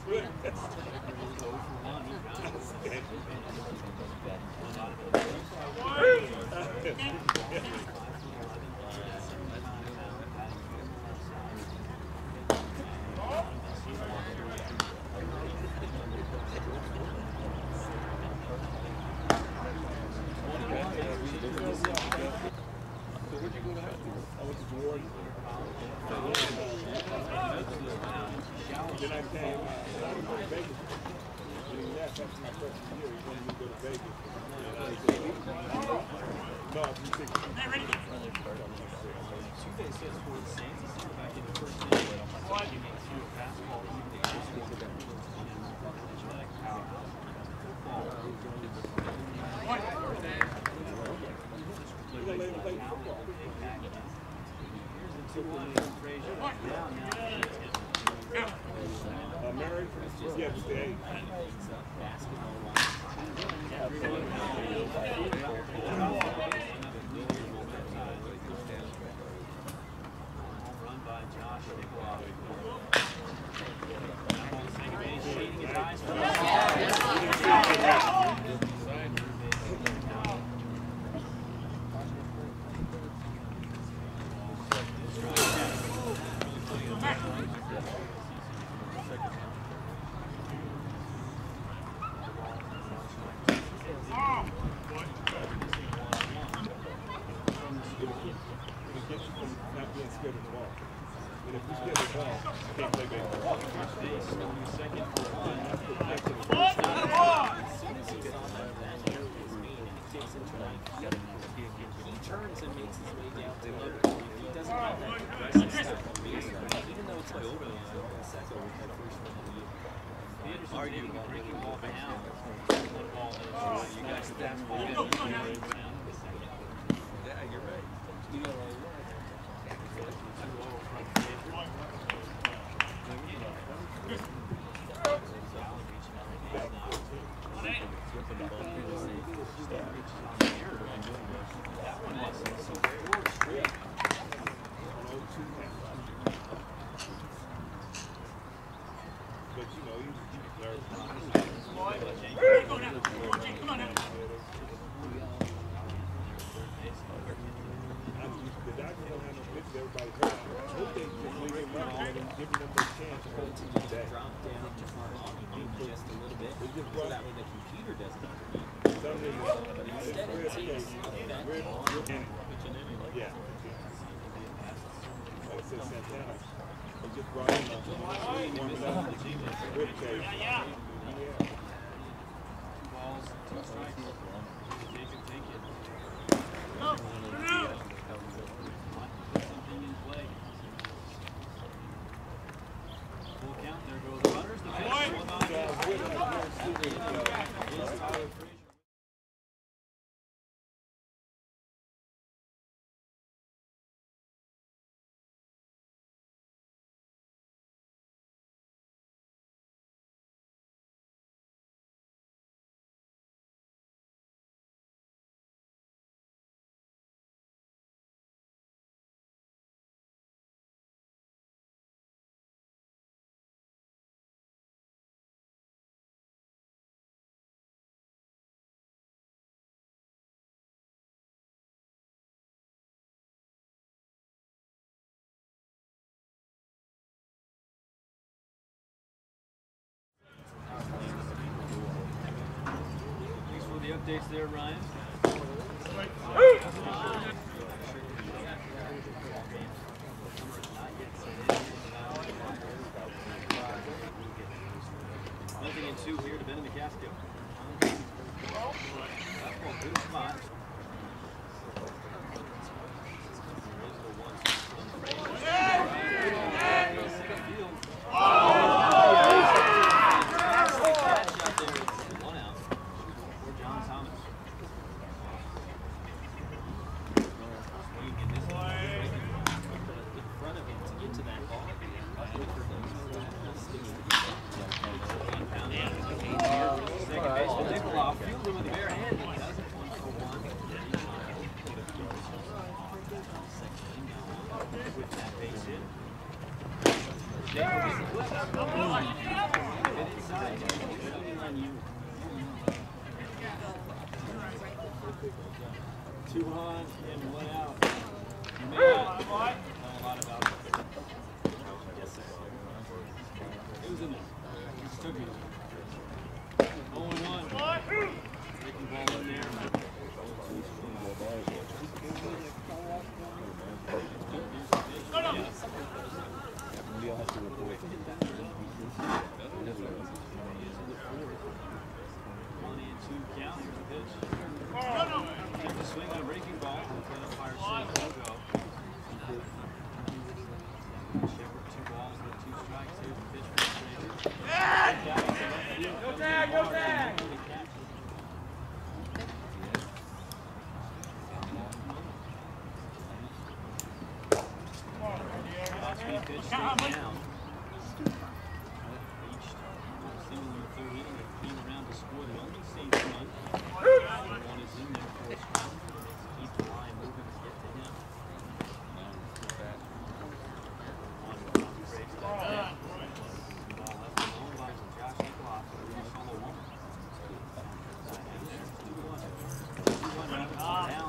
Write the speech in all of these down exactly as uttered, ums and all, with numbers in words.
Then I came, uh, I was going to Vegas. When he left after my first year, he wanted me to go to Vegas. No, I'm six. Hey, ready? Two days just for the Census back in the first inning. What? You make two fastball, even the What? You're going to let him play football. Here's the two one from Frazier. What? Now, now. Uh, married? Yeah, it's the eight. Run by Josh. Second base, shading his eyes. Updates there, Ryan. Nothing in two here to Ben and McCaskill. Good spot. With the bare hand, he does it one for one. Two on and one out. You may not know a lot about it. Yes, sir. It was in there. It took me. oh and one. Taking ball in there. We all have to report. One and two count. Here's the pitch. Take the swing on a breaking ball. Then umpire says no go. Shepard, two balls with two strikes. Here's the pitch for Frazier. Go tag, go tag! Pitch straight down. Reached seemingly the third inning. They came around to score the only safe run. One is in there for a strike. Keep the line moving to get to him. One breaks that down. Ball left alone by Josh Nicholas. Solo one. two one. two one down.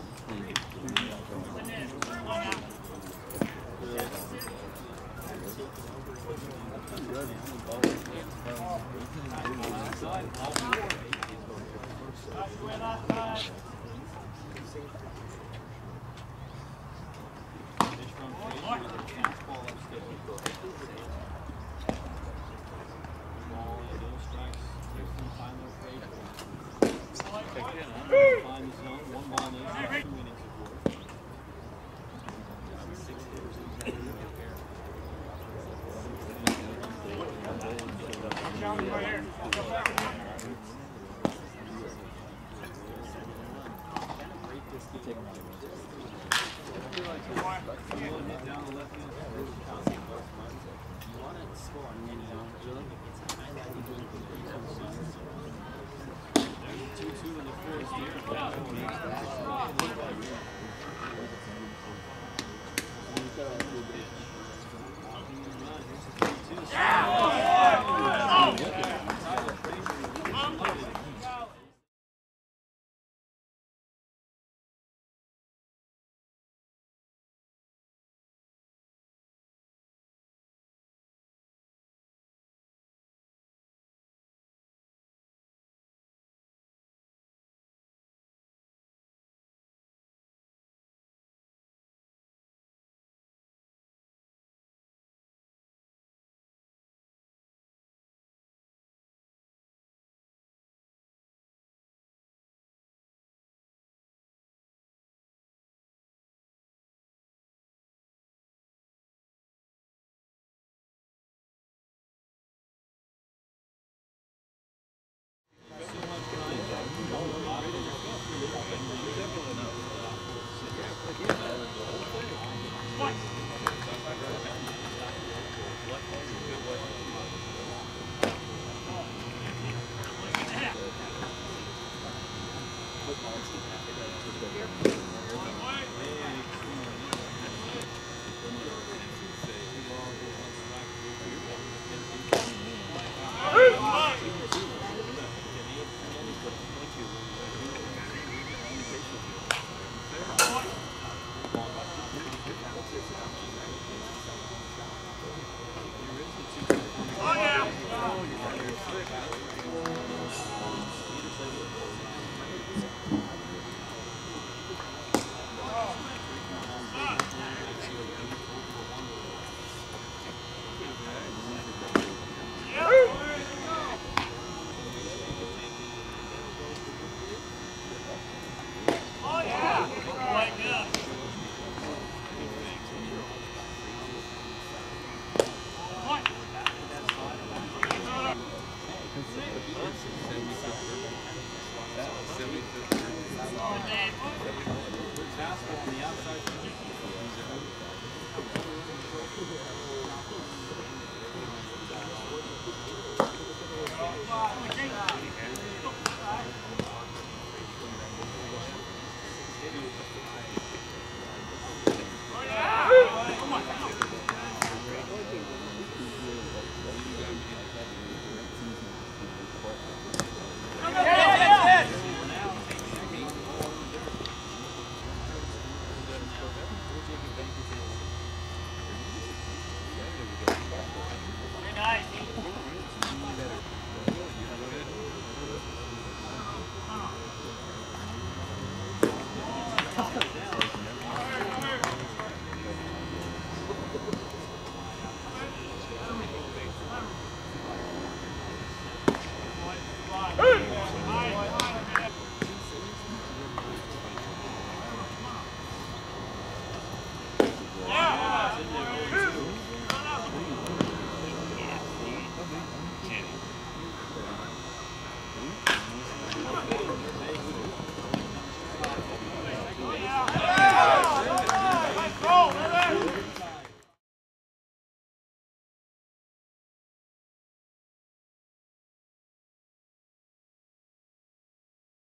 Fastball on the outside.